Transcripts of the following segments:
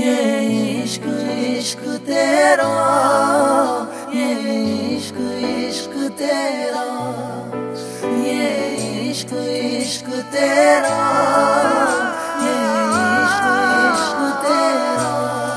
ये इश्क इश्क तेरा, ये इश्क इश्क तेरा, ये इश्क इश्क तेरा, ये इश्क इश्क तेरा।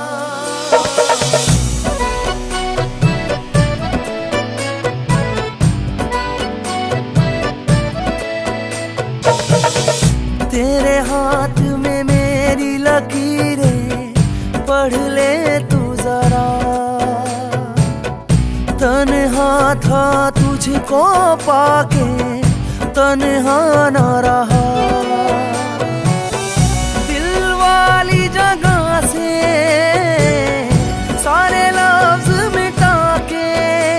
तेरे हाथ में मेरी लकीरें पढ़ ले तू जरा, तन्हा था तुझको पाके तन्हा न रहा। दिल वाली जगह से सारे लफ्ज मिटा के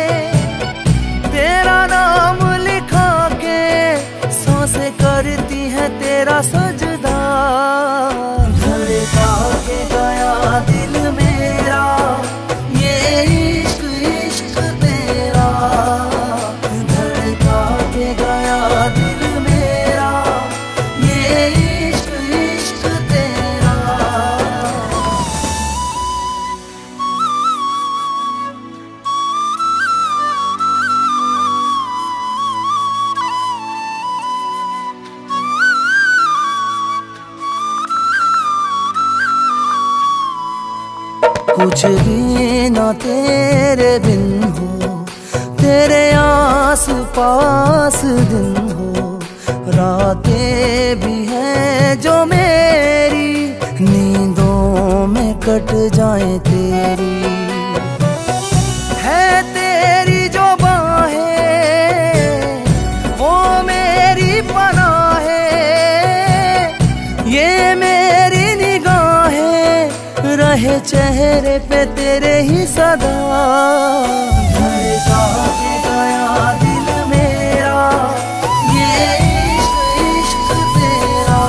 तेरा नाम लिखा के सांसें करती है तेरा सजदा। धड़का के गया दिल मेरा, ये इश्क इश्क तेरा। धड़का के गया दिल मेरा, ये इश्क इश्क तेरा। कुछ भी ना तेरे बिन हो, तेरे आस पास दिन हो। रातें भी हैं जो मेरी नींदों में कट जाए तेरी। है तेरी जो बाहें वो मेरी पनाह है, ये मेरी निगाहें रहे चेहरे पे तेरे ही सदा। धड़का के गया दिल मेरा, ये इश्क इश्क तेरा।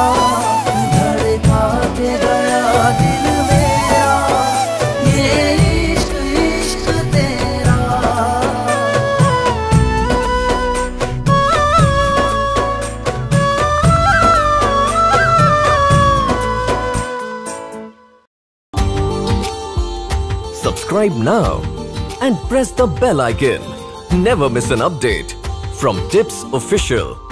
धड़का के गया दिल मेरा, ये इश्क इश्क तेरा। Subscribe now and press the bell icon. Never miss an update from Tips Official.